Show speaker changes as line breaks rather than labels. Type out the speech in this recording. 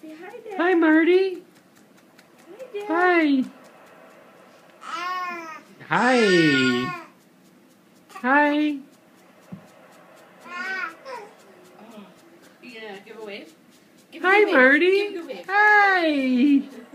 Say hi, Dad.
Hi, Marty.
Hi, Dad.
Hi. Hi. Hi.
Oh, you gonna give a wave?
Hi, Marty.
Give a wave.
Hi.